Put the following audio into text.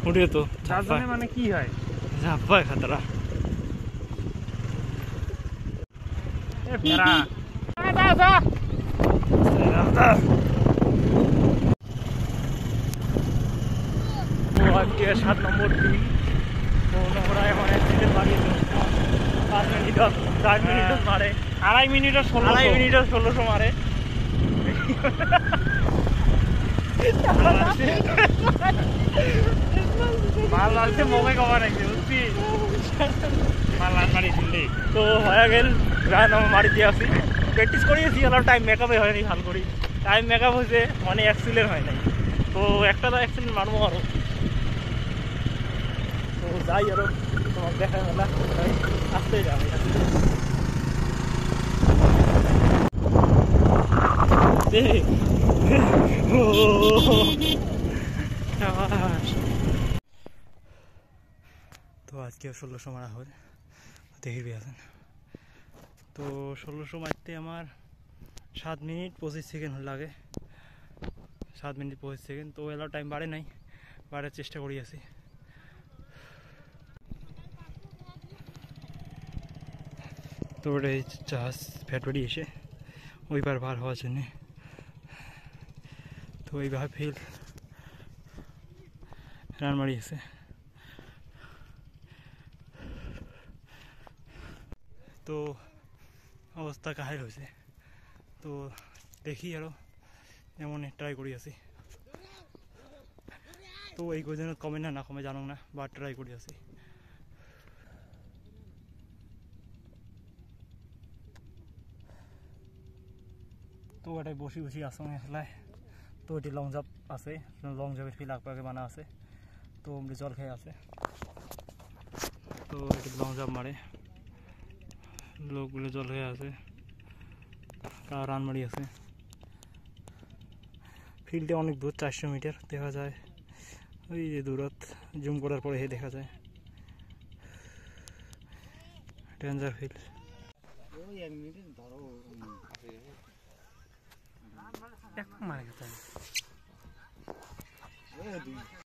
উঠে তো রাজধানী মানে কি হয় ঝাপ্পায় খাতরা এ ফেরা আজকে 7 নম্বর দিন তো আমরা এখন অ্যাক্সিডেন্ট বাড়িয়েছি 5 মিনিট 4 মিনিট মারে 2.5 মিনিট আর 1600 মারে মাল লাগছে মোকে কমা রাখছে বুঝছি মাল মারি দিলি তো হয়ে গেল গান আমার মারি দিয়ে আসি প্র্যাকটিস করিয়েছি অলপ টাইম মেকআপে হয়নি ভাল করি টাইম মেকআপ হয়েছে মানে অ্যাক্সিডেন্ট হয় নাই তো একটা তো অ্যাক্সিডেন্ট মারবো আরো তো যাই আরো তোমার দেখা মেলা আসতেই যাবে তো আজকে 1600 মারা হল দেখি আছেন তো 1600 মারতে আমার 7 মিনিট 25 সেকেন্ড লাগে 7 মিনিট 25 সেকেন্ড তো এলা টাইম বাড়ে নাই বাড়ার চেষ্টা করি আছি তো ওটা জাহাজ ফ্যাক্টরি এসে ওইবার বার হওয়ার জন্যে তো এইভাবে ফিল রান মারিয়েছে তো অবস্থা কাহিল হয়েছে তো দেখি আরো এমন ট্রাই করি আছি তো এই কদিন কমে না কমে জানো না বা ট্রাই করি আছি তো এটাই বসি বসি আসং খেলায় তো এটি লং জাম্প আছে লং জাম্পের ফিল আগে বানা আছে তো এমনি জল খেয়ে আছে তো এটি লং জাম্প মারে লোকগুলো জল খেয়ে আছে তারা রান মারি আছে ফিল্ডে অনেক দূর 400 মিটার দেখা যায় ওই যে দূরত জুম করার পরে দেখা যায় ডেঞ্জার ফিল্ড এক মারে